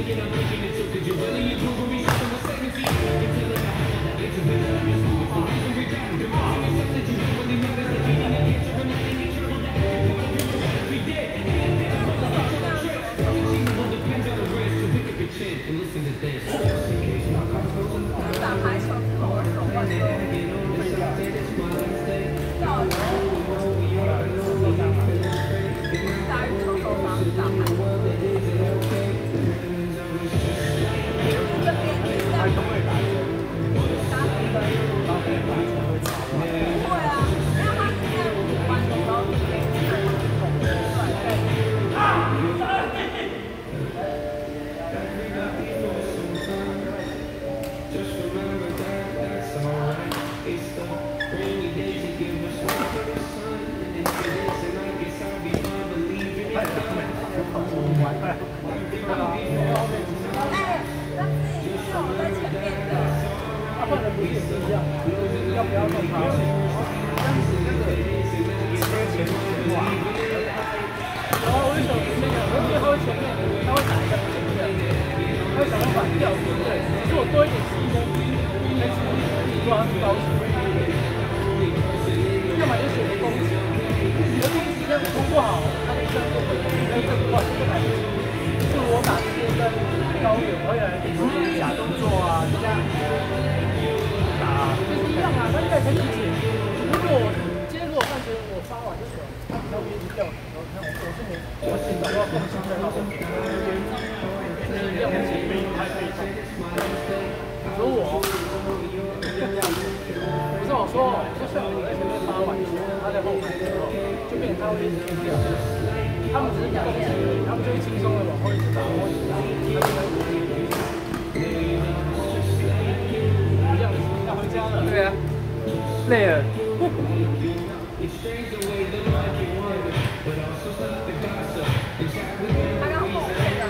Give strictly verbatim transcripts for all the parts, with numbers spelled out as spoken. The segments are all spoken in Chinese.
打排球之后，我手腕就掉了。打羽球手上打排球，这边这样打几分？不会啊，因为他这样弯的时候就可以看他的动作出来。 要不要送他？然后我就想那个，我最后前面他会打一个前面，他会想办法调对不对？可是我多一点时间，但是不知道是高级，要么就选择攻击，而攻击任务通过好，他的任务跟这个话就来不及。是我打这些跟高远，我会来假动作啊，这样。就是一样啊，他应该可以理解。如果我今天如果发觉我发完就走，他比较愿意掉的时候，那我我是没，我是找到共性在那边，就是要我前面还可以动。可我，不是我说，就像我在前面发完，他在后排的时候，就变成他会一直丢掉。他们只是表现而已，他们就会轻松的往后一直打，往后一直打，他就会。对啊，累了。 他刚后面这样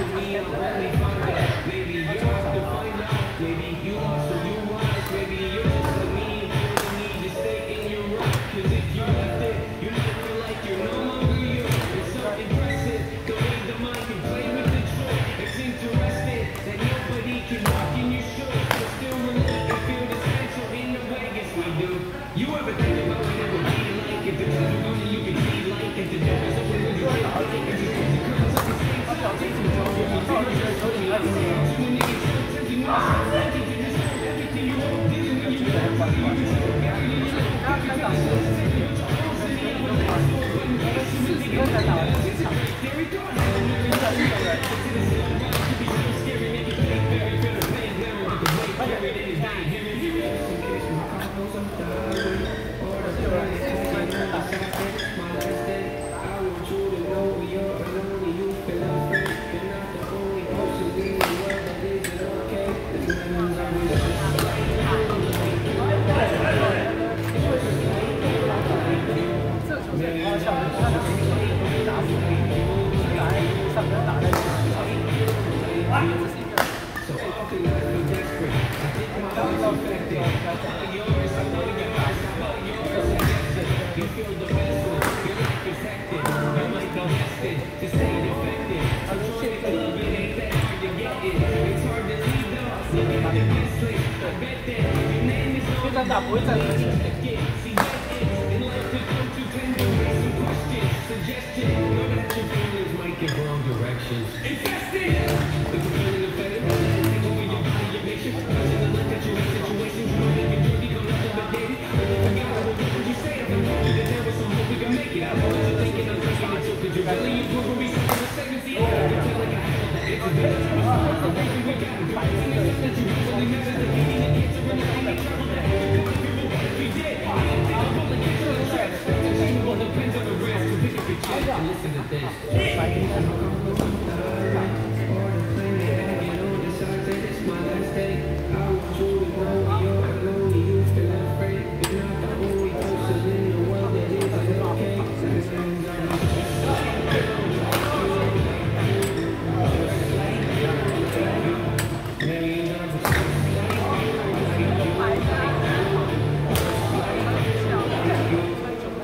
打不会站很前面。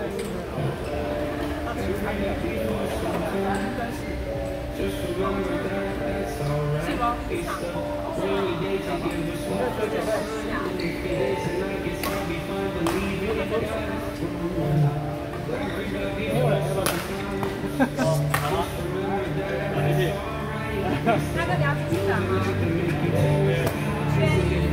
Just remember that 装场，是吗？ 我在学姐在。没有人要不要去？哦，好啊，谢谢。 那个你要继续讲吗？轩。